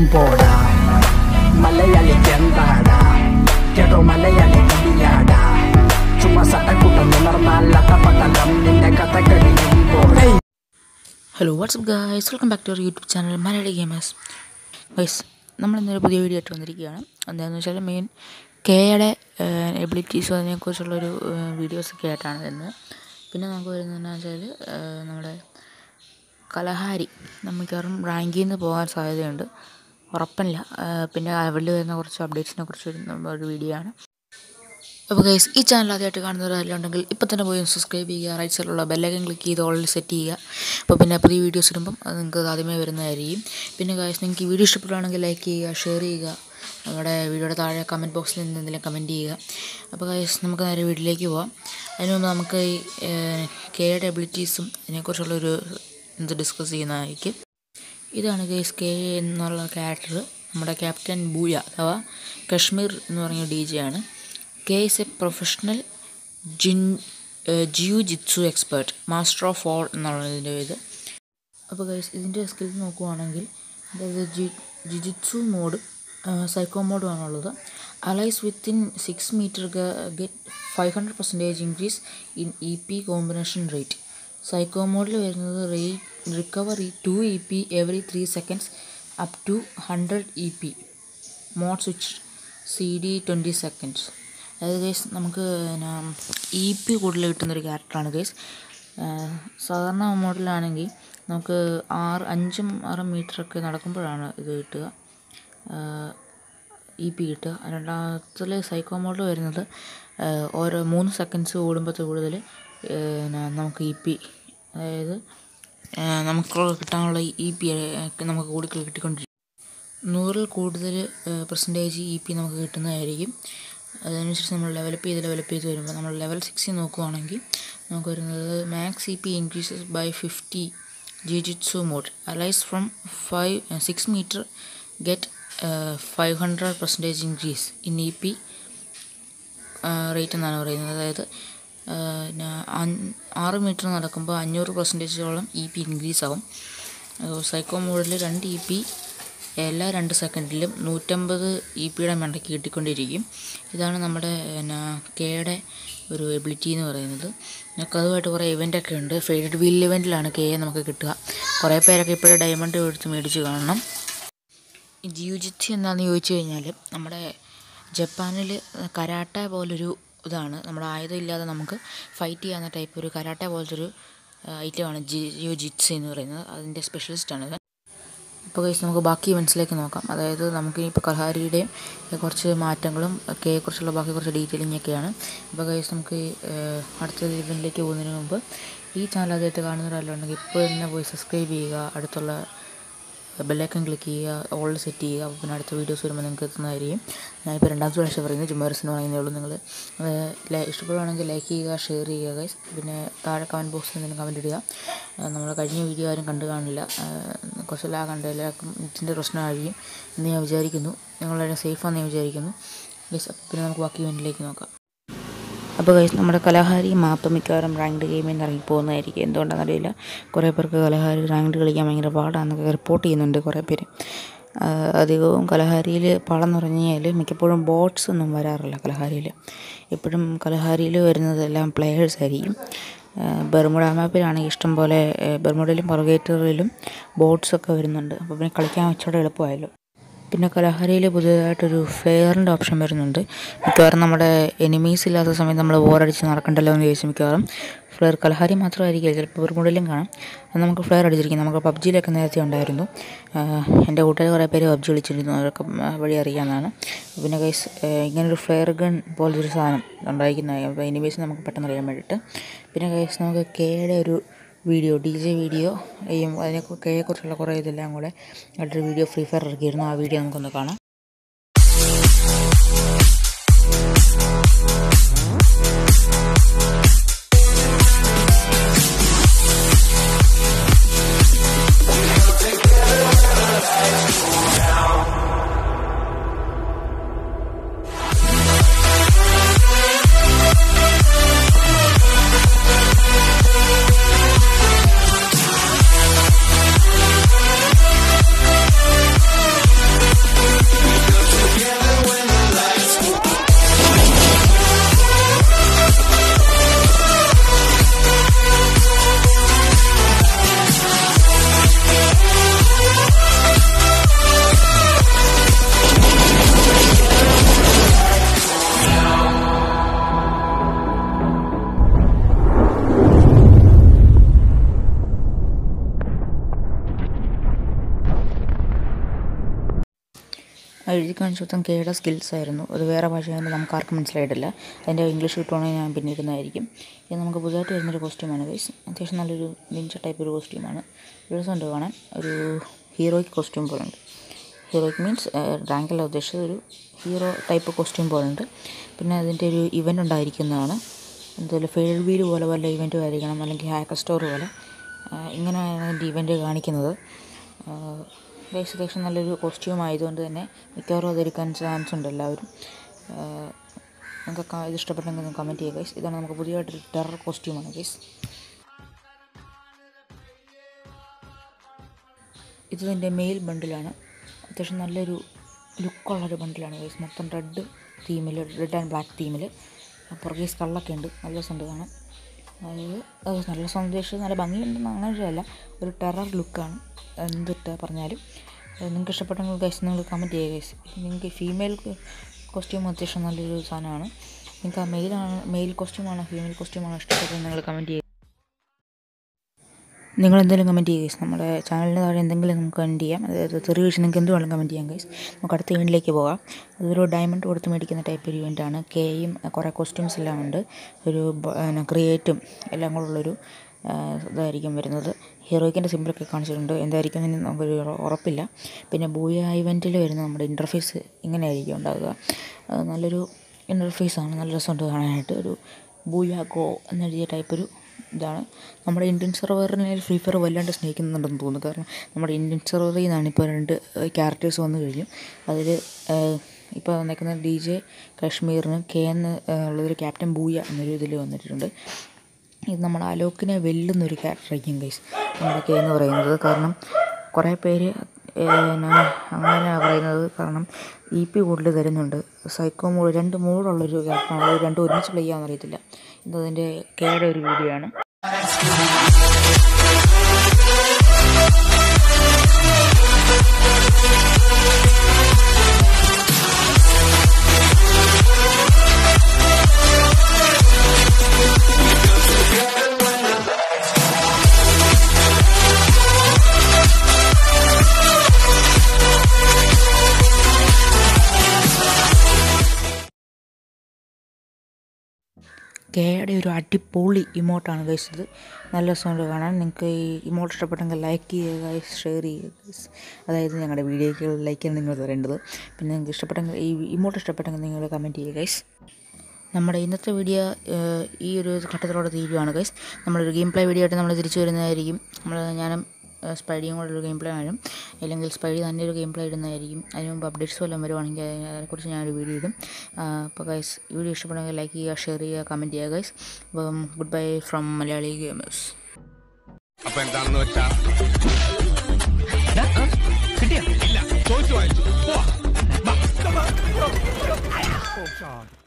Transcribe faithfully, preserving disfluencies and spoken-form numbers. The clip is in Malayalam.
പോടാ മലയാളി എന്താടാ കേട്ടോ മലയാളി കവിയാടാ ചുമ്മാ സട്ടക്കൂട്ടം ഉണർന്നാൽ അകപ്പട്ടം നിന്റെ കഥ കഴിയും പോടേ. Hello WhatsApp guys, welcome back to our YouTube channel Malayali gamers. Guys, നമ്മളിന്നൊരു പുതിയ വീഡിയോ ആയിട്ട് വന്നിരിക്കുകയാണ്. എന്താണെന്ന് വെച്ചാൽ മെയിൻ കെയുടെ എബിലിറ്റീസും അതിനെക്കുറിച്ചുള്ളൊരു വീഡിയോസൊക്കെ ആയിട്ടാണ് വരുന്നത്. പിന്നെ നമുക്ക് വരുന്നതെന്ന് വെച്ചാൽ നമ്മുടെ കലഹാരി നമുക്കറിയാം റാങ്കിൽ നിന്ന് പോകാൻ സാധ്യതയുണ്ട്, ഉറപ്പില്ല. പിന്നെ അവരിൽ വരുന്ന കുറച്ച് അപ്ഡേറ്റ്സിനെ കുറിച്ച് ഒരു വീഡിയോ ആണ്. അപ്പോൾ ഗൈസ്, ഈ ചാനൽ ആദ്യമായിട്ട് കാണുന്നവരെല്ലാം ഉണ്ടെങ്കിൽ ഇപ്പോൾ തന്നെ പോയി സബ്സ്ക്രൈബ് ചെയ്യുക, റൈറ്റ് സൈഡിലുള്ള ബെല്ലൈക്കൺ ക്ലിക്ക് ചെയ്ത് ഓൾറെഡി സെറ്റ് ചെയ്യുക. അപ്പോൾ പിന്നെ പുതിയ വീഡിയോസ് ഇടുമ്പം അത് നിങ്ങൾക്ക് ആദ്യമേ വരുന്നതായിരിക്കും. പിന്നെ ഗൈസ്, നിങ്ങൾക്ക് ഈ വീഡിയോ ഇഷ്ടപ്പെടുകയാണെങ്കിൽ ലൈക്ക് ചെയ്യുക, ഷെയർ ചെയ്യുക, നമ്മുടെ വീഡിയോയുടെ താഴെ കമൻറ്റ് ബോക്സിൽ നിന്ന് എന്തെങ്കിലും കമൻറ്റ് ചെയ്യുക. അപ്പോൾ ഗൈസ്, നമുക്ക് നേരെ വീഡിയോയിലേക്ക് പോകാം. അതിന് മുമ്പ് നമുക്ക് ഈ കെയുടെ എബിലിറ്റീസും അതിനെക്കുറിച്ചുള്ളൊരു ഇത് ഡിസ്കസ് ചെയ്യുന്നതായിരിക്കും. ഇതാണ് ഗൈസ് കെ എന്നുള്ള ക്യാരക്ടർ, നമ്മുടെ ക്യാപ്റ്റൻ ബൂയ അഥവാ കശ്മീർ എന്ന് പറഞ്ഞ ഡി ജെ ആണ്. K is a professional jiu jiu jitsu expert, master of all എന്നുള്ളതിൻ്റെ ഇത്. അപ്പോൾ ഗൈസ്, ഇതിൻ്റെ സ്കിൽ നോക്കുവാണെങ്കിൽ അതായത് ജി ജിജിത്സു മോഡ്, സൈക്കോ മോഡുമാണുള്ളത്. Allies within six metre get five hundred percentage increase in E P combination rate. Psycho മോഡിൽ വരുന്നത് rate recover to E P every three seconds up to hundred E P. Mode switch C D twenty seconds. അതായത് ഗൈസ്, നമുക്ക് പിന്നെ ഇ പി കൂടുതൽ കിട്ടുന്നൊരു ക്യാരക്ടറാണ് ഗൈസ്. സാധാരണ മോഡലാണെങ്കിൽ നമുക്ക് ആറ് അഞ്ചും ആറും മീറ്ററൊക്കെ നടക്കുമ്പോഴാണ് ഇത് കിട്ടുക, ഇ പി കിട്ടുക. രണ്ടാമത്തിൽ സൈക്കോ മോഡിൽ വരുന്നത് ഓരോ മൂന്ന് സെക്കൻഡ്സ് കൂടുമ്പോഴത്തെ കൂടുതൽ നമുക്ക് ഇ പി, അതായത് നമുക്ക് കിട്ടാനുള്ള ഇ പി നമുക്ക് കൂടി കിട്ടിക്കൊണ്ടിരിക്കും. നൂറിൽ കൂടുതൽ പെർസെൻറ്റേജ് ഇ പി നമുക്ക് കിട്ടുന്നതായിരിക്കും. അതനുസരിച്ച് നമ്മൾ ഡെവലപ്പ് ചെയ്ത് ഡെവലപ്പ് ചെയ്ത് വരുമ്പോൾ നമ്മൾ ലെവൽ സിക്സിൽ നോക്കുകയാണെങ്കിൽ നമുക്ക് വരുന്നത് max E P increases by fifty jiujitsu mode. Allies from five six metre get five hundred percentage increase in E P rate എന്നാണ് പറയുന്നത്. അതായത് ആറ് മീറ്റർ നടക്കുമ്പോൾ അഞ്ഞൂറ് പെർസെൻറ്റേജോളം ഇ പി ഇൻക്രീസ് ആവും. സൈക്കോ മോഡിൽ രണ്ട് ഇ പി എല്ലാ രണ്ട് സെക്കൻഡിലും നൂറ്റമ്പത് ഇ പിയുടെ മണ്ടയ്ക്ക് കിട്ടിക്കൊണ്ടിരിക്കും. ഇതാണ് നമ്മുടെ പിന്നെ കെയുടെ ഒരു എബിലിറ്റി എന്ന് പറയുന്നത്. നമുക്ക് അതുമായിട്ട് കുറേ ഇവൻ്റൊക്കെ ഉണ്ട്. ഫേഡഡ് വീൽ ഇവൻറ്റിലാണ് കെ നമുക്ക് കിട്ടുക. കുറേ പേരൊക്കെ ഇപ്പോഴും ഡയമണ്ട് എടുത്ത് മേടിച്ച് കാണണം. ജിയുജിത്സു എന്താണെന്ന് ചോദിച്ചു കഴിഞ്ഞാൽ നമ്മുടെ ജപ്പാനിൽ കരാട്ട പോലൊരു ഇതാണ്. നമ്മുടെ ആയുധം ഇല്ലാതെ നമുക്ക് ഫൈറ്റ് ചെയ്യാവുന്ന ടൈപ്പ് ഒരു കരാട്ട പോലത്തെ ഒരു ഐറ്റമാണ് ജിയുജിത്സു എന്ന് പറയുന്നത്. അതിൻ്റെ സ്പെഷ്യലിസ്റ്റാണ്. അപ്പോൾ ഗൈസ്, നമുക്ക് ബാക്കി ഇവൻറ്റ്സിലേക്ക് നോക്കാം. അതായത് നമുക്ക് ഇപ്പോൾ കലഹാരിയുടെയും കുറച്ച് മാറ്റങ്ങളും കെയെക്കുറിച്ചുള്ള ബാക്കി കുറച്ച് ഡീറ്റെയിലിംഗ് ഒക്കെയാണ്. അപ്പോൾ ഗൈസ്, നമുക്ക് അടുത്ത ഇവൻറ്റിലേക്ക് പോകുന്നതിന് മുമ്പ് ഈ ചാനൽ ആദ്യമായിട്ട് കാണുന്നവരല്ലുണ്ടെങ്കിൽ ഇപ്പോൾ തന്നെ പോയി സബ്സ്ക്രൈബ് ചെയ്യുക, അടുത്തുള്ള ബെല്ലൈക്കൺ ക്ലിക്ക് ചെയ്യുക, ഓൾ സെറ്റ് ചെയ്യുക. അപ്പോൾ പിന്നെ അടുത്ത വീഡിയോസ് വരുമ്പോൾ നിങ്ങൾക്ക് എത്തുന്നതായിരിക്കും. ഞാനിപ്പോൾ രണ്ടാമത്തെ പ്രാവശ്യം പറയുന്നത് ജുമേഴ്സിന് പറയുന്നേ ഉള്ളൂ. നിങ്ങൾ ഇഷ്ടപ്പെടുകയാണെങ്കിൽ ലൈക്ക് ചെയ്യുക, ഷെയർ ചെയ്യുക ഗൈസ്. പിന്നെ താഴെ കമൻറ്റ് ബോക്സിൽ എന്തെങ്കിലും കമൻറ്റ് ഇടുക. നമ്മൾ കഴിഞ്ഞ വീഡിയോ ആരും കണ്ടു കാണില്ല, കുറച്ചെല്ലാം കണ്ട് എല്ലാവർക്കും നെറ്റിൻ്റെ പ്രശ്നമായിരിക്കും എന്ന് ഞാൻ വിചാരിക്കുന്നു. നിങ്ങളെല്ലാം സേഫാണെന്ന് ഞാൻ വിചാരിക്കുന്നു ഗൈസ്. പിന്നെ നമുക്ക് ബാക്കി ഇവൻറ്റിലേക്ക് നോക്കാം. അപ്പോൾ ഗൈസ്, നമ്മുടെ കലഹാരി മാപ്പ് മിക്കവാറും റാങ്ക്ഡ് ഗെയിമിൽ നിന്ന് ഇറങ്ങിപ്പോകുന്നതായിരിക്കും. എന്തുകൊണ്ടാണെന്നറിയില്ല, കുറേ പേർക്ക് കലഹാരി റാങ്ക്ഡ് കളിക്കാൻ ഭയങ്കര പാടാണെന്നൊക്കെ റിപ്പോർട്ട് ചെയ്യുന്നുണ്ട് കുറേ പേര്. അധികവും കലഹാരിയിൽ പാടെന്ന് പറഞ്ഞു കഴിഞ്ഞാൽ മിക്കപ്പോഴും ബോട്ട്സ് ഒന്നും വരാറില്ല കലഹാരിയിൽ. എപ്പോഴും കലഹാരിയിൽ വരുന്നതെല്ലാം പ്ലെയേഴ്സ് ആയിരിക്കും. ബെർമുഡ മാപ്പിലാണെങ്കിൽ ഇഷ്ടം പോലെ ബെർമുഡയിലും പർഗേറ്ററിലും ബോട്ട്സൊക്കെ വരുന്നുണ്ട്. അപ്പോൾ പിന്നെ കളിക്കാൻ വെച്ചോടെ എളുപ്പമായല്ലോ. പിന്നെ കലഹാരിയിൽ പുതിയതായിട്ടൊരു ഫ്ലെയറിൻ്റെ ഓപ്ഷൻ വരുന്നുണ്ട്. മിക്കവാറും നമ്മുടെ എനിമീസ് ഇല്ലാത്ത സമയത്ത് നമ്മൾ ബോറടിച്ച് നടക്കണ്ടല്ലോ എന്ന് ചോദിച്ചാൽ മിക്കവാറും ഫ്ലെയർ കലഹാരി മാത്രമായിരിക്കും, ചിലപ്പോൾ ബെർമുഡയിലും കാണാം. അത് നമുക്ക് ഫ്ലെയർ അടിച്ചിരിക്കും. നമുക്ക് പബ്ജിയിലൊക്കെ നേരത്തെ ഉണ്ടായിരുന്നു. എൻ്റെ കൂട്ടുകാർ കുറേ പേര് പബ്ജി കളിച്ചിരുന്നു, അവരൊക്കെ വഴി അറിയാവുന്നതാണ്. പിന്നെ ഗൈസ്, ഇങ്ങനൊരു ഫ്ലെയർ ഗൺ പോലൊരു സാധനം ഉണ്ടായിരിക്കുന്നതായി അപ്പോൾ എനിമീസ് നമുക്ക് പെട്ടെന്ന് അറിയാൻ വേണ്ടിയിട്ട്. പിന്നെ ഗൈസ്, നമുക്ക് കെയുടെ ഒരു വീഡിയോ ഡി ജെ വീഡിയോ ചെയ്യും, അതിനെ കെയെക്കുറിച്ചുള്ള കുറേ ഇതെല്ലാം കൂടെ ആയിട്ടൊരു വീഡിയോ ഫ്രീ ഫയർ ഇറക്കിയിരുന്നു. ആ വീഡിയോ നമുക്കൊന്ന് കാണാം. എഴുതി കാണിച്ചു കൊടുത്ത കെയുടെ സ്കിൽസ് ആയിരുന്നു. അത് വേറെ ഭാഷയായതുകൊണ്ട് നമുക്ക് ആർക്കും മനസ്സിലായിട്ടില്ല. അതിൻ്റെ ഇംഗ്ലീഷ് കിട്ടുവാണെങ്കിൽ ഞാൻ പിന്നെ ഇരുന്നതായിരിക്കും. ഇത് നമുക്ക് പുതുതായിട്ട് വരുന്നൊരു കോസ്റ്റ്യൂമാണ് ഗൈസ്. അത്യാവശ്യം നല്ലൊരു നിഞ്ച ടൈപ്പ് ഒരു കോസ്റ്റ്യൂമാണ്. രസമുണ്ട് കാണാൻ. ഒരു ഹീറോയ്ക്ക് കോസ്റ്റ്യൂം പോലുണ്ട്. ഹീറോയ്ക്ക് മീൻസ് റാങ്കല്ല ഉദ്ദേശിച്ചത്, ഒരു ഹീറോ ടൈപ്പ് കോസ്റ്റ്യൂം പോലുണ്ട്. പിന്നെ അതിൻ്റെ ഒരു ഇവൻ്റ് ഉണ്ടായിരിക്കുന്നതാണ്. എന്തുപോലെ ഫെയിൽ വീല് പോലെ വല്ല ഇവൻറ്റും ആയിരിക്കണം, അല്ലെങ്കിൽ ഹാക്കർ സ്റ്റോർ പോലെ ഇങ്ങനെയാണ് അതിൻ്റെ ഇവൻറ്റ് കാണിക്കുന്നത്. ഗൈസ് അത്യാവശ്യം നല്ലൊരു കോസ്റ്റ്യൂം ആയതുകൊണ്ട് തന്നെ മിക്കവാറും അതെടുക്കാൻ ചാൻസ് ഉണ്ട് എല്ലാവരും. നിങ്ങൾക്ക് ഇത് ഇഷ്ടപ്പെട്ടെങ്കിൽ ഒന്ന് കമൻറ്റ് ചെയ്യുക ഗൈസ്. ഇതാണ് നമുക്ക് പുതിയതായിട്ടൊരു ടെറർ കോസ്റ്റ്യൂമാണ് ഗൈസ്. ഇത് എൻ്റെ മെയിൽ ബണ്ടിലാണ്. അത്യാവശ്യം നല്ലൊരു ലുക്കുള്ളൊരു ബണ്ടിലാണ് ഗൈസ്. മൊത്തം റെഡ് തീമിൽ, റെഡ് ആൻഡ് ബ്ലാക്ക് തീമിൽ. പുറകെ സ്കള്ളൊക്കെ ഉണ്ട്. നല്ല രസമുണ്ട് കാണാൻ. അതായത് അത് നല്ല സന്ദേശം, നല്ല ഭംഗിയുണ്ടെന്ന് അങ്ങനെയല്ല, ഒരു ടെറർ ലുക്കാണ്. എന്തിട്ട് പറഞ്ഞാലും നിങ്ങൾക്ക് ഇഷ്ടപ്പെട്ടെങ്കിൽ ഗൈസ് നിങ്ങൾ കമൻറ്റ് ചെയ്യുക ഗൈസ്. നിങ്ങൾക്ക് ഫീമെയിൽ കോസ്റ്റ്യൂം അത്യാവശ്യം നല്ലൊരു സാധനമാണ്. നിങ്ങൾക്ക് ആ മെയിലാണ് മെയിൽ കോസ്റ്റ്യൂമാണോ ഫീമെയിൽ കോസ്റ്റ്യൂമാണോ ഇഷ്ടപ്പെട്ടത് നിങ്ങൾ കമൻറ്റ് ചെയ്യുക. നിങ്ങൾ എന്തെങ്കിലും കമൻറ്റ് ചെയ്യുക ഗൈസ്. നമ്മുടെ ചാനലിന് താഴെ എന്തെങ്കിലും നമുക്ക് കമൻറ്റ് ചെയ്യാം. അതായത് ചെറിയ വിഷയം നിങ്ങൾക്ക് എന്ത് വേണം കമൻറ്റ് ചെയ്യാം ഗൈസ്. നമുക്ക് അടുത്ത ഇവൻറ്റിലേക്ക് പോകാം. അതൊരു ഡയമണ്ട് കൊടുത്ത് മേടിക്കുന്ന ടൈപ്പ് ഒരു ഇവൻറ്റാണ്. കെയും കുറേ കോസ്റ്റ്യൂംസ് എല്ലാം ഉണ്ട്. ഒരു ക്രിയേറ്റും എല്ലാം കൂടെയുള്ളൊരു ഇതായിരിക്കും വരുന്നത്. ഹീറോയ്ക്കിൻ്റെ സിമ്പിളൊക്കെ കാണിച്ചിട്ടുണ്ട്. എന്തായിരിക്കും എന്ന് നമുക്കൊരു ഉറപ്പില്ല. പിന്നെ ബൂയ ഇവൻറ്റിൽ വരുന്ന നമ്മുടെ ഇൻ്റർഫേസ് ഇങ്ങനെയായിരിക്കും ഉണ്ടാകുക. നല്ലൊരു ഇൻ്റർഫേസാണ്. നല്ല രസമുണ്ട് കാണാനായിട്ട്. ഒരു ബൂയ ഗോ എന്നെഴുതിയ ടൈപ്പ് ഒരു ഇതാണ്. നമ്മുടെ ഇന്ത്യൻ സെർവറിനെ ഫ്രീ ഫയർ വല്ലാണ്ട് സ്നേഹിക്കുന്നുണ്ടെന്ന് തോന്നുന്നു. കാരണം നമ്മുടെ ഇന്ത്യൻ സെർവറിൽ നിന്നാണ് ഇപ്പോൾ രണ്ട് ക്യാരക്ടേഴ്സ് വന്നു കഴിഞ്ഞു. അതിൽ ഇപ്പോൾ വന്നേക്കുന്ന ഡി ജെ കാശ്മീറിന് കെ എന്ന് ഉള്ളൊരു ക്യാപ്റ്റൻ ബൂയ എന്നൊരു ഇതിൽ വന്നിട്ടുണ്ട്. ഇത് നമ്മുടെ അലോക്കിനെ വെല്ലുന്നൊരു ക്യാരക്ടറായിരിക്കും ഗൈസ് നമ്മുടെ കെ എന്ന് പറയുന്നത്. കാരണം കുറേ പേര് അങ്ങനെ പറയുന്നത്. കാരണം ഇ പി കൂടുതൽ തരുന്നുണ്ട്. സൈക്കോ മോഡ് രണ്ട് മോഡുള്ളൊരു ക്യാരക്ടറാണ്. അത് രണ്ടും ഒരുമിച്ച് പ്ലേ ചെയ്യാമെന്ന് അറിയത്തില്ല. ഇതതിൻ്റെ കെയുടെ ഒരു വീഡിയോ ആണ്. കെയുടെ ഒരു അടിപൊളി ഇമോട്ടാണ് ഗൈസ് ഇത്. നല്ല രസമുണ്ട് കാണാൻ. നിങ്ങൾക്ക് ഈ ഇമോട്ട് ഇഷ്ടപ്പെട്ടെങ്കിൽ ലൈക്ക് ചെയ്യുക ഗൈസ്, ഷെയർ ചെയ്യുക ഗൈസ്. അതായത് ഞങ്ങളുടെ വീഡിയോയ്ക്ക് ലൈക്കാണ് നിങ്ങൾ തരേണ്ടത്. പിന്നെ നിങ്ങൾക്ക് ഇഷ്ടപ്പെട്ടെങ്കിൽ ഈ ഇമോട്ട് ഇഷ്ടപ്പെട്ടെങ്കിൽ നിങ്ങൾ കമൻറ്റ് ചെയ്യുക ഗൈസ്. നമ്മുടെ ഇന്നത്തെ വീഡിയോ ഈ ഒരു ഘട്ടത്തിലൂടെ തീരുവാണ് ഗൈസ്. നമ്മളൊരു ഗെയിം പ്ലേ വീഡിയോ ആയിട്ട് നമ്മൾ തിരിച്ചു വരുന്നതായിരിക്കും. നമ്മൾ ഞാനും സ്പൈഡിയും കൂടെ ഒരു ഗെയിം പ്ലേ ആയാലും അല്ലെങ്കിൽ സ്പൈഡി തന്നെ ഒരു ഗെയിം പ്ലേ ഇടുന്നതായിരിക്കും. അതിന് മുമ്പ് അപ്ഡേറ്റ്സ് വല്ലതും വരുവാണെങ്കിൽ അതിനെക്കുറിച്ച് ഞാനൊരു വീഡിയോ ഇടും. അപ്പോൾ ഗൈസ് വീഡിയോ ഇഷ്ടപ്പെടുമെങ്കിൽ ലൈക്ക് ചെയ്യുക, ഷെയർ ചെയ്യുക, കമൻറ്റ് ചെയ്യുക ഗൈസ്. അപ്പം good bye from Malayali gamers. അപ്പോൾ എന്താണെന്ന് വെച്ചാൽ